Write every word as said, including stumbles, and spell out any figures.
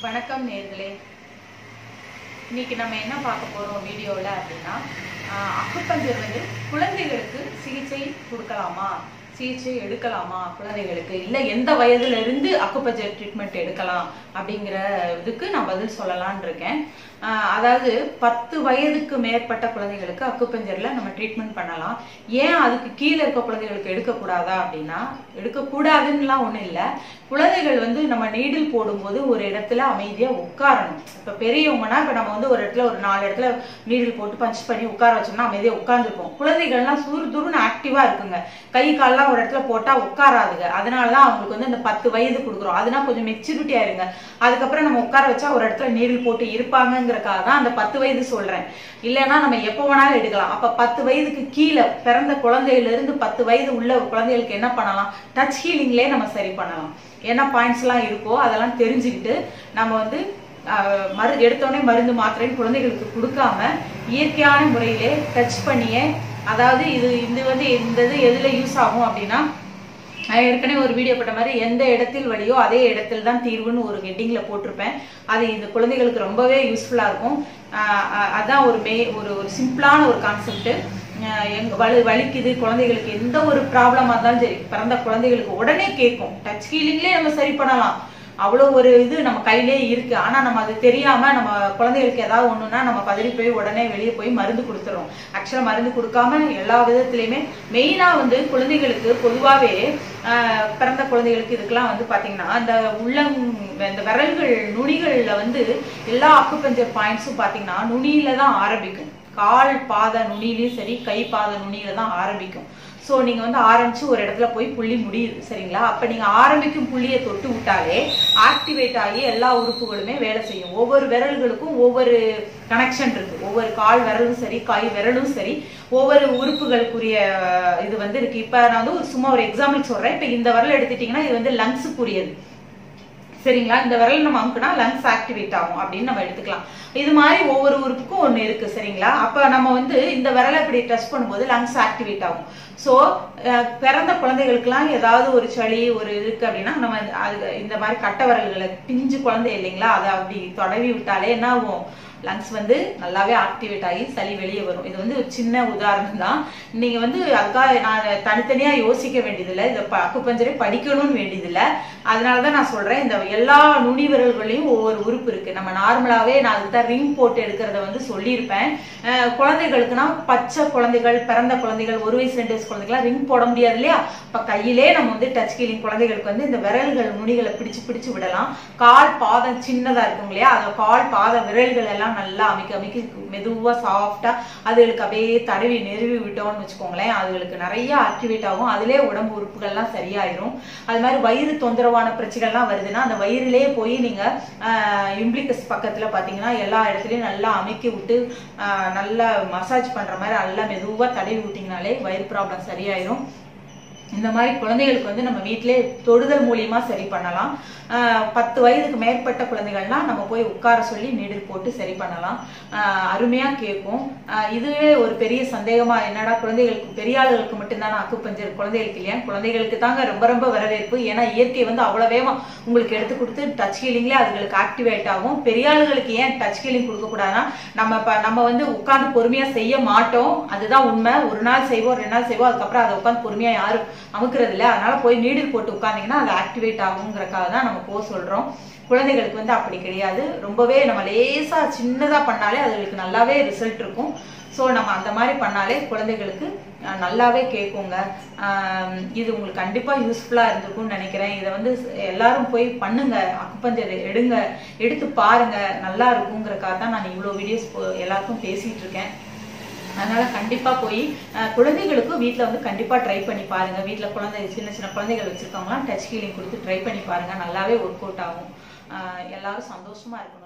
வணக்கம் நேர்களே. இன்னைக்கு நம்ம என்ன பார்க்க போறோம் வீடியோல அப்படின்னா, அக்குபஞ்சர் வந்து குழந்தைகளுக்கு சிகிச்சை கொடுக்கலாமா, சிகிச்சை எடுக்கலாமா, குழந்தைகளுக்கு இல்ல எந்த வயதுல இருந்து அக்குபஞ்சர் ட்ரீட்மெண்ட் எடுக்கலாம் அப்படிங்கிற இதுக்கு நான் பதில் சொல்லலாம்னு இருக்கேன். அதாவது பத்து வயதுக்கு மேற்பட்ட குழந்தைகளுக்கு அக்குபஞ்சர்ல நம்ம ட்ரீட்மெண்ட் பண்ணலாம். ஏன் அதுக்கு கீழே இருக்க குழந்தைகளுக்கு எடுக்கக்கூடாதா அப்படின்னா, எடுக்கக்கூடாதுன்னுலாம் ஒன்றும் இல்லை. குழந்தைகள் வந்து நம்ம நீடில் போடும்போது ஒரு இடத்துல அமைதியா உட்காரணும். இப்ப பெரியவங்கன்னா இப்ப நம்ம வந்து ஒரு இடத்துல ஒரு நாலு இடத்துல நீடில் போட்டு பஞ்ச் பண்ணி உட்கார வச்சோம்னா அமைதியா உட்கார்ந்துருப்போம். குழந்தைகள்லாம் சுறு துருன்னு ஆக்டிவா இருக்குங்க. கை கால்லாம் ஒரு இடத்துல போட்டா உட்காராதுங்க. அதனாலதான் அவங்களுக்கு வந்து இந்த பத்து வயது கொடுக்குறோம். அதனால கொஞ்சம் மெச்சூரிட்டி ஆயிருங்க. அதுக்கப்புறம் நம்ம உட்கார வச்சா ஒரு இடத்துல நீடில் போட்டு இருப்பாங்கிறதுக்காக தான் அந்த பத்து வயது சொல்றேன். இல்லைன்னா நம்ம எப்ப வேணாலும் எடுக்கலாம். அப்ப பத்து வயதுக்கு கீழே பிறந்த குழந்தையில இருந்து பத்து வயது உள்ள குழந்தைகளுக்கு என்ன பண்ணலாம், டச் ஹீலிங்லேயே நம்ம சரி பண்ணலாம். என்ன பாயிண்ட்ஸ் எல்லாம் இருக்கோ அதெல்லாம் தெரிஞ்சுக்கிட்டு நம்ம வந்து மரு எடுத்தோடனே மருந்து மாத்திரைன்னு குழந்தைகளுக்கு கொடுக்காம இயற்கையான முறையிலே டச் பண்ணியே, அதாவது இது இது வந்து இந்த இது எதுல யூஸ் ஆகும் அப்படின்னா, ஏற்கனவே ஒரு வீடியோ போட்ட மாதிரி எந்த இடத்தில் வலியோ அதே இடத்தில் தான் தீர்வுன்னு ஒரு ஹெட்டிங்ல போட்டிருப்பேன். அது இந்த குழந்தைகளுக்கு ரொம்பவே யூஸ்ஃபுல்லா இருக்கும். அதான் ஒரு மே ஒரு ஒரு சிம்பிளான ஒரு கான்செப்ட். எங்க வலி வலிக்குது குழந்தைகளுக்கு, எந்த ஒரு ப்ராப்ளமா இருந்தாலும் சரி, பிறந்த குழந்தைகளுக்கு உடனே கேட்கும். டச் ஹீலிங்லேயே நம்ம சரி பண்ணலாம். அவ்வளோ ஒரு இது நம்ம கையிலே இருக்கு. ஆனா நம்ம அது தெரியாம நம்ம குழந்தைகளுக்கு ஏதாவது ஒண்ணுன்னா நம்ம பதறி போய் உடனே வெளியே போய் மருந்து கொடுத்துறோம். ஆக்சுவலா மருந்து கொடுக்காம எல்லா விதத்திலயுமே மெயினா வந்து குழந்தைகளுக்கு பொதுவாவே ஆஹ் பிறந்த குழந்தைகளுக்கு இதுக்கெல்லாம் வந்து பாத்தீங்கன்னா அந்த உள்ளம் இந்த விரல்கள் நுனிகள்ல வந்து எல்லா அக்குபஞ்சர் பாயிண்ட்ஸும் பாத்தீங்கன்னா நுனியில தான் ஆரம்பிக்கும். கால் பாத நுனியிலையும் சரி, கை பாத நுனியில தான் ஆரம்பிக்கும். ஸோ நீங்க வந்து ஆரம்பிச்சு ஒரு இடத்துல போய் புள்ளி முடியுது சரிங்களா. அப்ப நீங்க ஆரம்பிக்கும் புள்ளியை தொட்டு விட்டாலே ஆக்டிவேட் ஆகி எல்லா உறுப்புகளுமே வேலை செய்யும். ஒவ்வொரு விரல்களுக்கும் ஒவ்வொரு கனெக்ஷன் இருக்கு. ஒவ்வொரு கால் விரலும் சரி, கை விரலும் சரி, ஒவ்வொரு உறுப்புகளுக்குரிய இது வந்து இருக்கு. இப்ப நான் வந்து ஒரு சும்மா ஒரு எக்ஸாம்பிள் சொல்றேன். இப்ப இந்த விரல் எடுத்துட்டீங்கன்னா இது வந்து லங்ஸுக்குரியது சரிங்களா. இந்த விரல் நம்ம அமுக்குனா லங்ஸ் ஆக்டிவேட் ஆகும் அப்படின்னு நம்ம எடுத்துக்கலாம். இது மாதிரி ஒவ்வொரு உறுப்புக்கும் ஒண்ணு இருக்கு சரிங்களா. அப்ப நம்ம வந்து இந்த விரலை இப்படி டச் பண்ணும்போது லங்ஸ் ஆக்டிவேட் ஆகும். சோ பிறந்த குழந்தைகளுக்கெல்லாம் ஏதாவது ஒரு சளி ஒரு இருக்கு அப்படின்னா நம்ம இந்த மாதிரி கட்ட விரல்களை பிஞ்சு குழந்தை இல்லைங்களா, அதை அப்படி தொடவி விட்டாலே என்ன ஆகும், லங்ஸ் வந்து நல்லாவே ஆக்டிவேட் ஆகி சளி வெளியே வரும். இது வந்து ஒரு சின்ன உதாரணம் தான். நீங்க வந்து அதுக்காக நான் தனித்தனியா யோசிக்க வேண்டியதில்லை. இதை அக்குபஞ்சரை படிக்கணும்னு வேண்டியதில்லை. அதனாலதான் நான் சொல்றேன், இந்த எல்லா நுனி விரல்களையும் ஒவ்வொரு உறுப்பு இருக்கு. நம்ம நார்மலாவே நான் அதுதான் ரிங் போட்டு எடுக்கிறத வந்து சொல்லியிருப்பேன். குழந்தைகளுக்குன்னா பச்சை குழந்தைகள், பிறந்த குழந்தைகள், ஒரு வயசு ரெண்டு வயசு குழந்தைகள் ரிங் போட முடியாது இல்லையா. இப்ப கையிலே நம்ம வந்து டச் ஹீலிங் குழந்தைகளுக்கு வந்து இந்த விரல்கள் நுனிகளை பிடிச்சு பிடிச்சு விடலாம். கால் பாதம் சின்னதா இருக்கும் இல்லையா, அந்த கால் பாத விரல்கள் எல்லாம் நல்லா அமைக்க அமைக்க மெதுவா சாஃப்டா அதுகளுக்கு அப்படியே தடவி நெருவி விட்டோம்னு வச்சுக்கோங்களேன், அதுகளுக்கு நிறைய ஆக்டிவேட் ஆகும். அதுலயே உடம்பு உறுப்புகள்லாம் சரியாயிரும். அது மாதிரி வயிறு தொந்தரவான பிரச்சனைகள்லாம் வருதுன்னா அந்த வயிறுலயே போய் நீங்க ஆஹ் இம்ப்ளிகஸ் பக்கத்துல பாத்தீங்கன்னா எல்லா இடத்துலயும் நல்லா அமைக்கி விட்டு ஆஹ் நல்லா மசாஜ் பண்ற மாதிரி நல்லா மெதுவா தடவி விட்டீங்கனாலே வயிறு ப்ராப்ளம் சரியாயிரும். இந்த மாதிரி குழந்தைகளுக்கு வந்து நம்ம வீட்டிலே தொடுதல் மூலியமா சரி பண்ணலாம். ஆஹ் பத்து வயதுக்கு மேற்பட்ட குழந்தைகள்னா நம்ம போய் உட்கார சொல்லி நீடில் போட்டு சரி பண்ணலாம். ஆஹ் அருமையா கேட்கும். ஆஹ் இதுவே ஒரு பெரிய சந்தேகமா, என்னடா குழந்தைகளுக்கு பெரிய ஆளுகளுக்கு மட்டும்தானா அக்குபஞ்சர், குழந்தைகளுக்கு இல்லையா? குழந்தைகளுக்கு தாங்க ரொம்ப ரொம்ப வரவேற்பு. ஏன்னா இயற்கை வந்து அவ்வளவு வேகமா உங்களுக்கு எடுத்து கொடுத்து டச் ஹீலிங்லேயே அதுகளுக்கு ஆக்டிவேட் ஆகும். பெரிய ஆளுகளுக்கு ஏன் டச் ஹீலிங் கொடுக்க கூடாதுன்னா, நம்ம நம்ம வந்து உட்கார்ந்து பொறுமையா செய்ய மாட்டோம். அதுதான் உண்மை. ஒரு நாள் செய்வோம், ரெண்டு நாள் செய்வோம், அதுக்கப்புறம் அதை உட்காந்து பொறுமையா யாரும் அமுக்குறது இல்லை. அதனால போய் நீடில் போட்டு உட்கார்ந்தீங்கன்னா அது ஆக்டிவேட் ஆகுங்கிறக்காக தான் நம்ம போக சொல்றோம். குழந்தைகளுக்கு வந்து அப்படி கிடையாது. ரொம்பவே நம்ம லேசா சின்னதா பண்ணாலே அதுகளுக்கு நல்லாவே ரிசல்ட் இருக்கும். ஸோ நம்ம அந்த மாதிரி பண்ணாலே குழந்தைகளுக்கு நல்லாவே கேட்குங்க. இது உங்களுக்கு கண்டிப்பா யூஸ்ஃபுல்லா இருந்திருக்கும்னு நினைக்கிறேன். இதை வந்து எல்லாரும் போய் பண்ணுங்க, அக்குபஞ்சர் எடுங்க, எடுத்து பாருங்க, நல்லா இருக்குங்கிறக்காக தான் நான் இவ்வளோ வீடியோஸ் எல்லாருக்கும் பேசிட்டு இருக்கேன். அதனால கண்டிப்பா போய் குழந்தைகளுக்கும் வீட்டுல வந்து கண்டிப்பா ட்ரை பண்ணி பாருங்க. வீட்டுல குழந்தை சின்ன சின்ன குழந்தைகள் வச்சிருக்கவங்களாம் டச் ஹீலிங் கொடுத்து ட்ரை பண்ணி பாருங்க. நல்லாவே ஒர்க் அவுட் ஆகும். எல்லாரும் சந்தோஷமா இருக்கணும்.